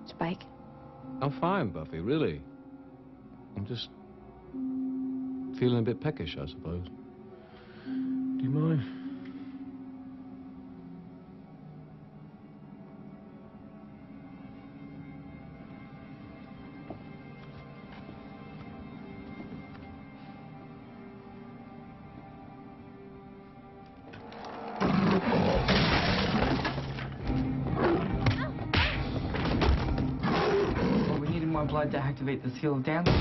Spike? I'm fine, Buffy, really. I'm just feeling a bit peckish, I suppose. Do you mind? Well, we needed more blood to activate the seal of dance.